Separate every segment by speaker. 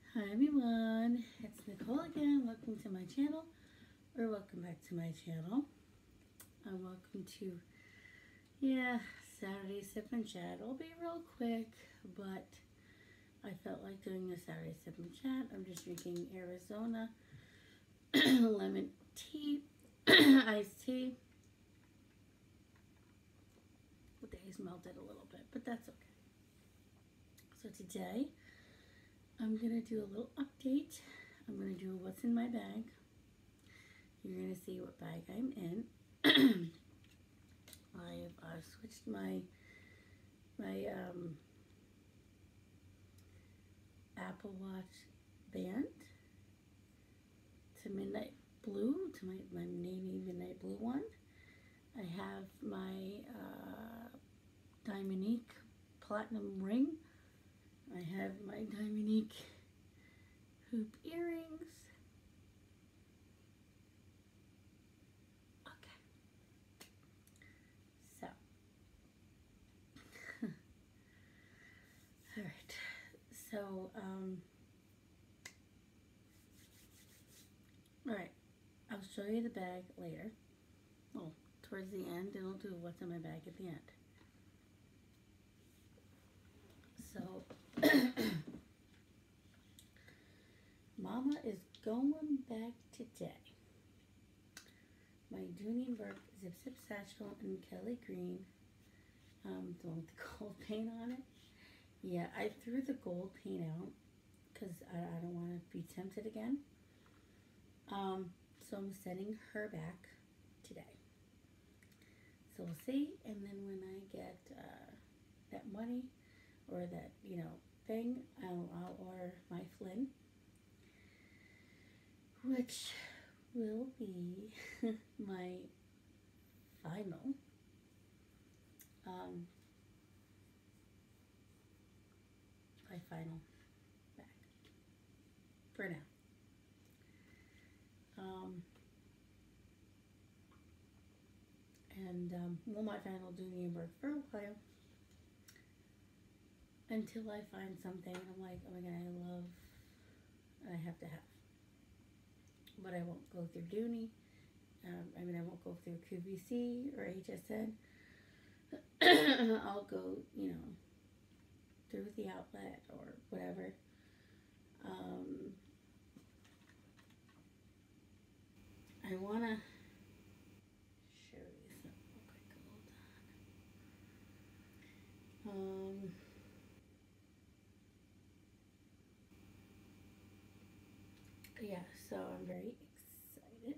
Speaker 1: Hi everyone, it's Nicole again. Welcome to my channel, or welcome back to my channel. Welcome to, Saturday Sip and Chat. It'll be real quick, but I felt like doing a Saturday Sip and Chat. I'm just drinking Arizona lemon tea, iced tea. The day's melted a little bit, but that's okay. So today, I'm going to do a little update. I'm going to do what's in my bag. You're going to see what bag I'm in. I've switched my Apple Watch band to midnight blue, to my navy midnight blue one. I have my Diamonique platinum ring. I have my Diamonique hoop earrings. Okay. So. Alright. So, alright. I'll show you the bag later. Well, towards the end, and I'll do what's in my bag at the end. So, Mama is going back today. My Dooney & Bourke Zip Zip Satchel in Kelly Green. The one with the gold paint on it. Yeah, I threw the gold paint out because I don't want to be tempted again. So I'm sending her back today. So we'll see. And then when I get that money or that, thing, I'll order my Flynn, which will be my final bag for now. Well, my final Dooney & Bourke for a while until I find something I'm like, oh my god, I love and I have to have. But I won't go through Dooney. I won't go through QVC or HSN. I'll go, through the outlet or whatever. I want to show you something real quick. Hold on. Yeah, so I'm very excited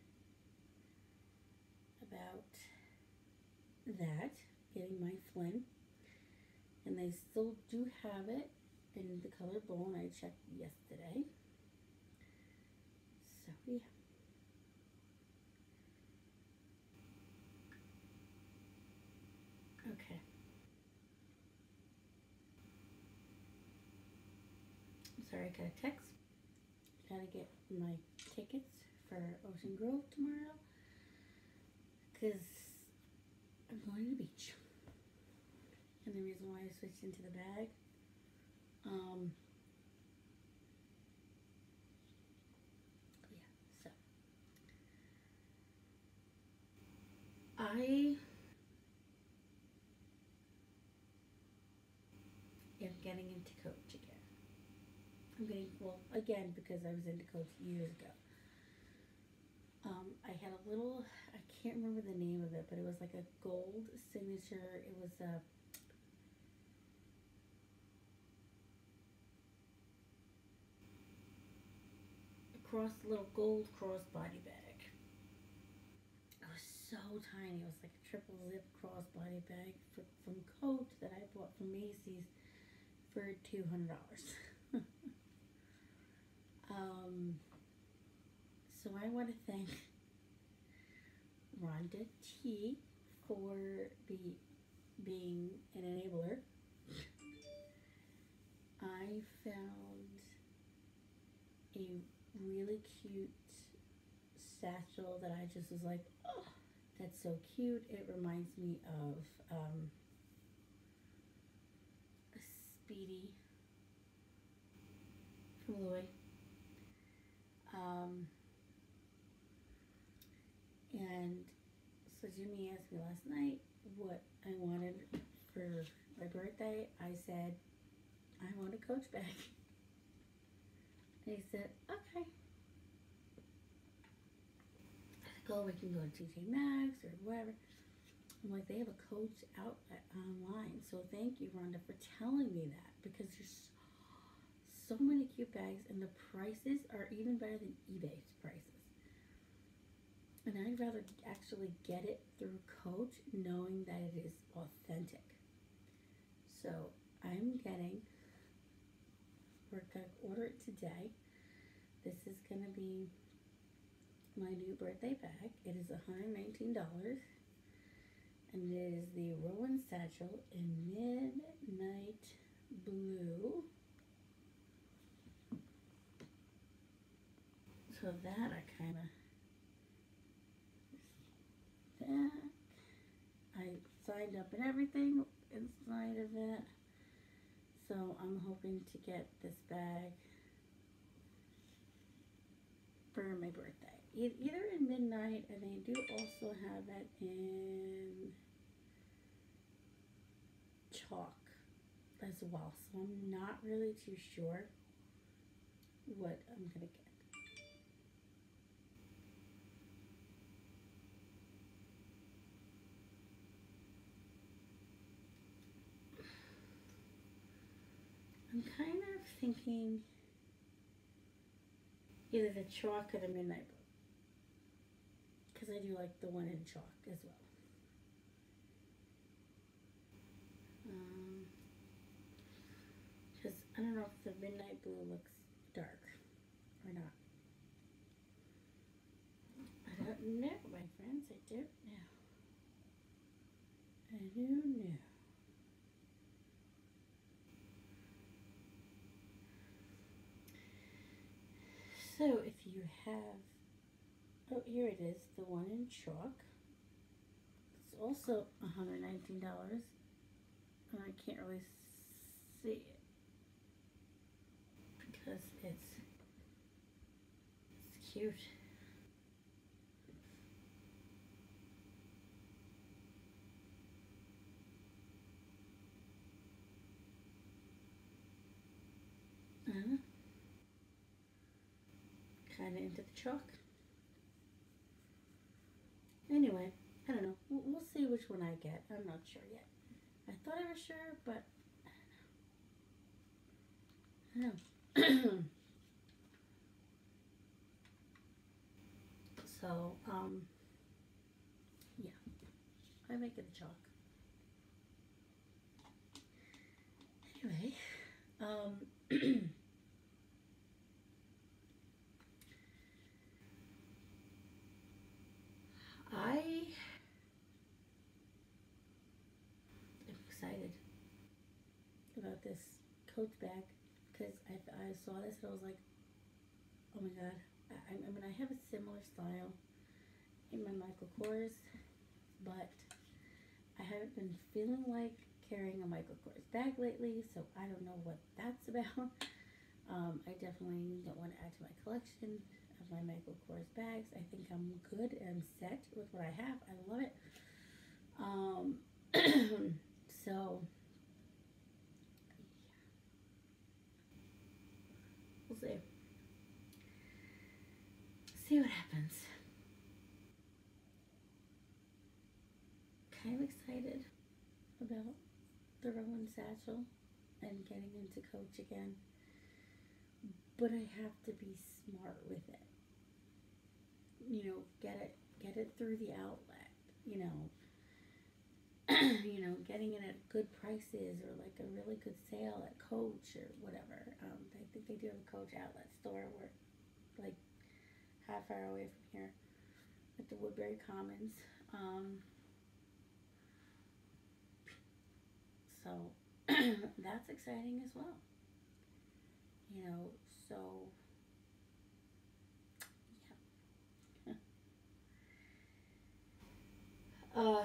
Speaker 1: about that, getting my Flynn. And they still do have it in the color bone. I checked yesterday. So, yeah. Okay. I'm sorry, I got a text. Gotta get my tickets for Ocean Grove tomorrow because I'm going to the beach. And the reason why I switched into the bag, so I am getting into Coach again. Again, because I was into Coach years ago. I had a little, I can't remember the name of it, but it was like a gold signature. It was a little gold crossbody bag. It was so tiny. It was like a triple zip crossbody bag from Coach that I bought from Macy's for $200. So I want to thank Rhonda T for being an enabler. I found a really cute satchel that I just was like, oh, that's so cute. It reminds me of a Speedy from Louis. And so Jimmy asked me last night what I wanted for my birthday. I said, I want a Coach bag. And he said, okay. I said, oh, we can go to TJ Maxx or whatever. I'm like, they have a Coach outlet online. So thank you, Rhonda, for telling me that, because there's so many cute bags and the prices are even better than eBay's prices. And I'd rather actually get it through Coach knowing that it is authentic. So I'm getting, we're going to order it today. This is going to be my new birthday bag. It is $119. And it is the Rowan Satchel in Midnight Blue. So that I kind of, that I signed up and everything inside of it. So I'm hoping to get this bag for my birthday. Either in Midnight, and they do also have it in Chalk as well. So I'm not really too sure what I'm going to get. I'm kind of thinking either the Chalk or the Midnight Blue, because I do like the one in Chalk as well. Because I don't know if the Midnight Blue looks dark or not. I don't know, my friends. I don't know. I don't know. So if you have, oh, here it is, the one in Chalk. It's also $119, and I can't really see it because it's cute. Kind of into the Chalk. Anyway, I don't know. We'll see which one I get. I'm not sure yet. I thought I was sure, but I don't know. So, yeah. I make it a Chalk. Anyway, I am excited about this Coach bag because I saw this and I was like, oh my god. I mean, I have a similar style in my Michael Kors, but I haven't been feeling like carrying a Michael Kors bag lately, so I don't know what that's about. I definitely don't want to add to my collection of my Michael Kors bags. I think I'm good and set with what I have. I love it. So, yeah. We'll see. See what happens. Kind of excited about the Rowan Satchel and getting into Coach again. But I have to be smart with it. You know, get it through the outlet. You know, getting it at good prices or like a really good sale at Coach or whatever. I think they do have a Coach outlet store where, like, half hour away from here at the Woodbury Commons. So that's exciting as well. You know, so yeah.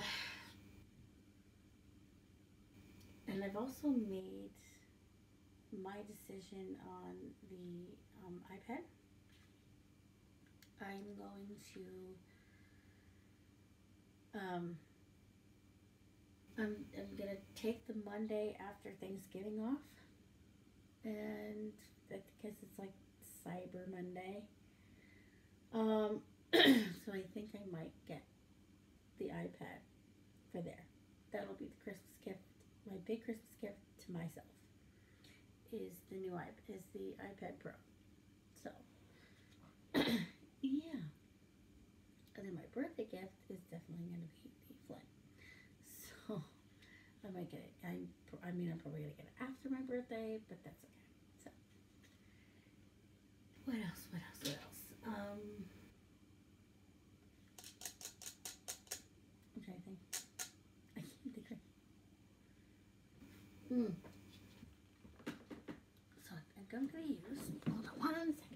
Speaker 1: And I've also made my decision on the iPad. I'm going to I'm gonna take the Monday after Thanksgiving off, and because it's like Cyber Monday. So I think I might get the iPad for there. That'll be the Christmas gift. My big Christmas gift to myself is the new iPad, is the iPad Pro. So yeah. And then my birthday gift is definitely going to be the Flint. So I might get it. I mean, I'm probably going to get it after my birthday, but that's okay. So what else? What else? What else? I'm trying to think. I can't think right. So I think I'm going to use. Hold on 1 second.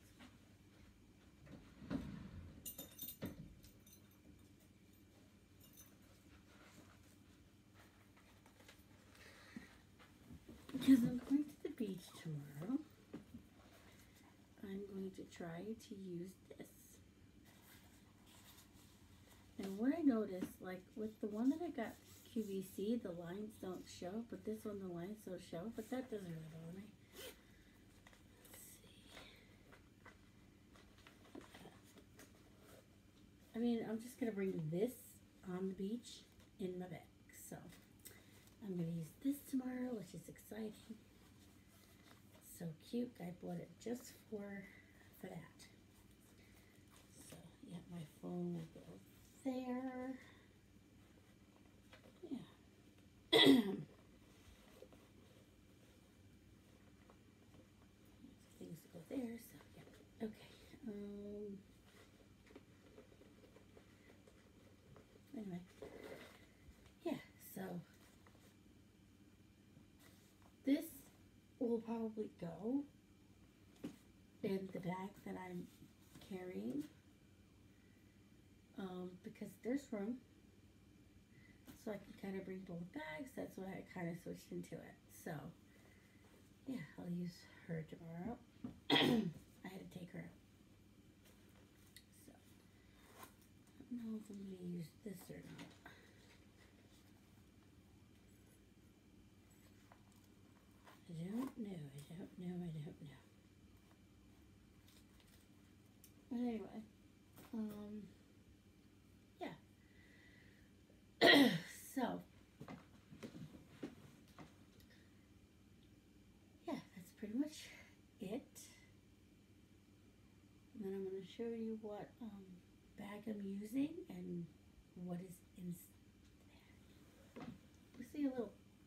Speaker 1: Because I'm going to the beach tomorrow, I'm going to try to use this. And what I noticed, like with the one that I got QVC, the lines don't show, but this one the lines don't show, but that doesn't really bother me. Let's see. I mean, I'm just going to bring this on the beach in my bag, so I'm going to use this tomorrow, which is exciting. It's so cute. I bought it just for that. So, yeah, my phone will go there. Yeah. Things to go there, so yeah. Okay. Anyway. Yeah, so this will probably go in the bag that I'm carrying, because there's room, so I can kind of bring both bags. That's why I kind of switched into it. So yeah, I'll use her tomorrow. I had to take her out, so I don't know if I'm going to use this or not. I don't know. But anyway, yeah. So, yeah, that's pretty much it. And then I'm going to show you what bag I'm using and what is in the bag. You see a little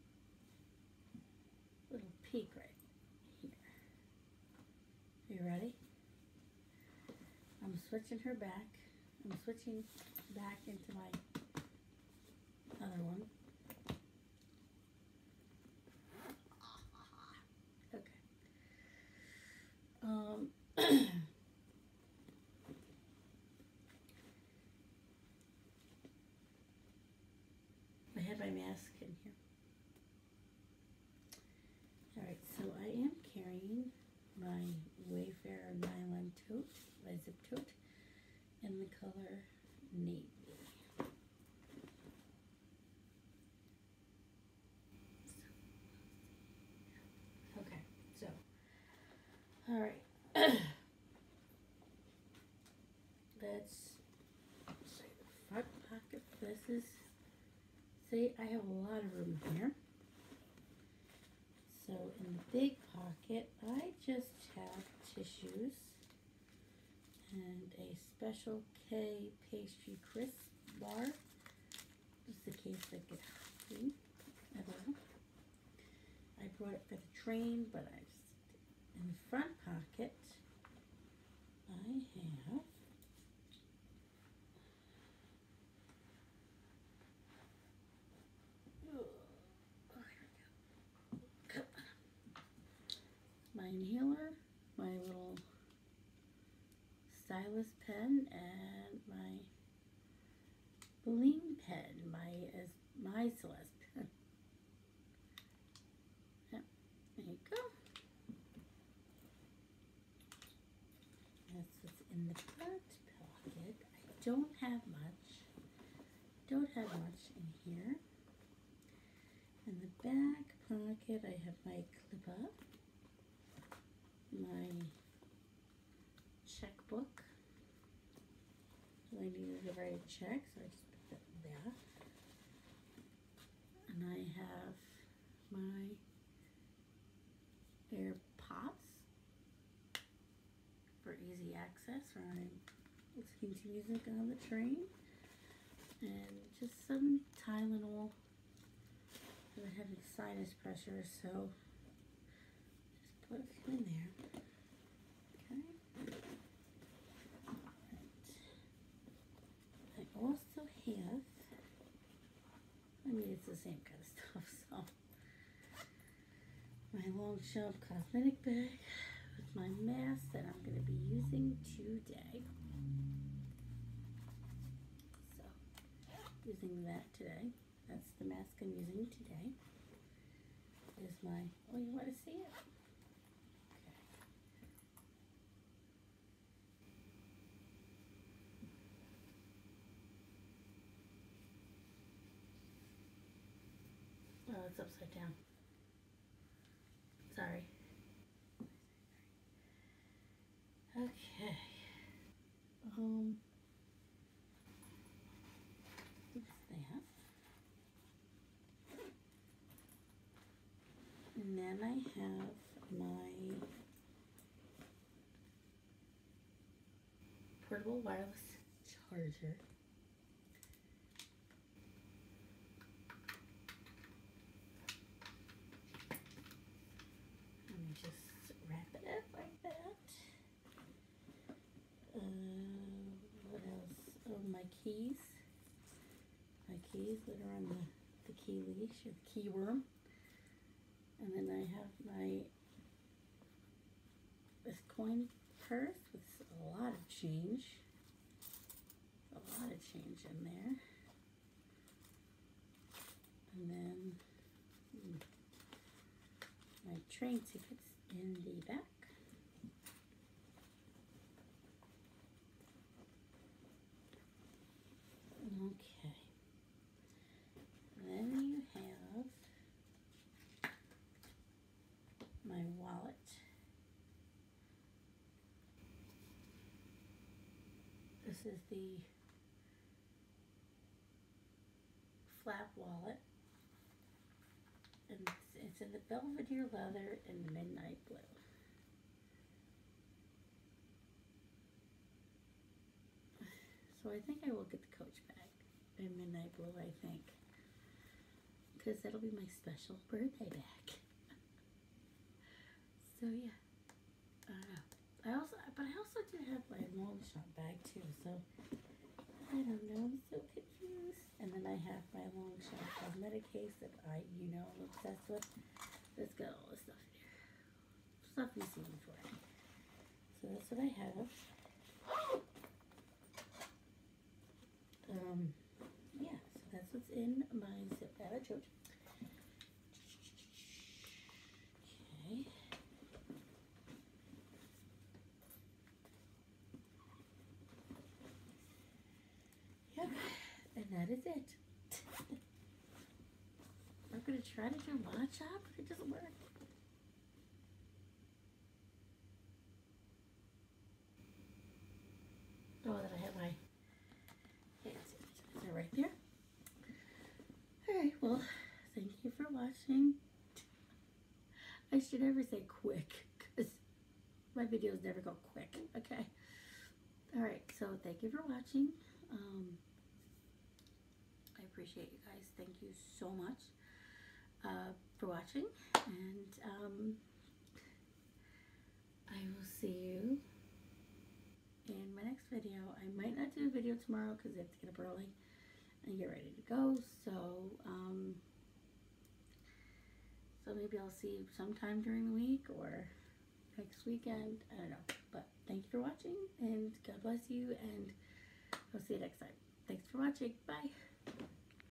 Speaker 1: peek right here. Are you ready? I'm switching her back. I'm switching back into my other one. Okay. I had my mask in here. Alright, so I am carrying my Wayfarer nylon tote, my zip tote, in the color navy. Okay, so, alright. Let's say the front pocket. This is, see, I have a lot of room here. So in the big pocket, I just have tissues and a Special K pastry crisp bar, just in case I get hungry. I don't know. I brought it for the train, but in the front pocket, I have my inhaler, my little stylus pen, and my bling pen, my Celeste pen. Yep, there you go. that's what's in the front pocket. I don't have much. Don't have much in here. In the back pocket, I have my clip-up, my checkbook. So I needed to write a check, so I just put that there. And I have my AirPods for easy access when I'm listening to music on the train. And just some Tylenol. I'm having sinus pressure, so just put a few in there. Okay. Right. I also have, I mean, it's the same kind of stuff, so my Longchamp cosmetic bag with my mask that I'm going to be using today. So, using that today. That's the mask I'm using today. Is my, oh, you want to see it? Okay. Oh, it's upside down. Sorry. Okay. What's that? And then I have my portable wireless charger. Let me just wrap it up like that. What else? Oh, my keys. My keys that are on the key leash or the key worm. And then I have this coin purse with a lot of change. A lot of change in there. And then my train tickets in the back. Okay. Then you have my wallet. This is the flap wallet. And it's in the Belvedere leather and midnight blue. So I think I will get the Coach bag in midnight blue, I think. Because that'll be my special birthday bag. So yeah. I don't know. But I also do have my Longchamp bag too, so I don't know, I'm so confused. And then I have my Longchamp cosmetic case that I'm obsessed with. Let's get all this stuff in here. Stuff you've seen before. So that's what I have. Yeah, so that's what's in my zip that I showed you. Okay. Yep, and that is it. I'm gonna try to do matcha, but it doesn't work. Oh, that I have my hand sanitizer right there. Alright, well, thank you for watching. I should never say quick, because my videos never go quick, okay? Alright, so thank you for watching. I appreciate you guys. Thank you so much for watching, and I will see you in my next video. I might not do a video tomorrow because I have to get up early and get ready to go, so maybe I'll see you sometime during the week or next weekend. I don't know, but thank you for watching, and God bless you, and I'll see you next time. Thanks for watching. Bye.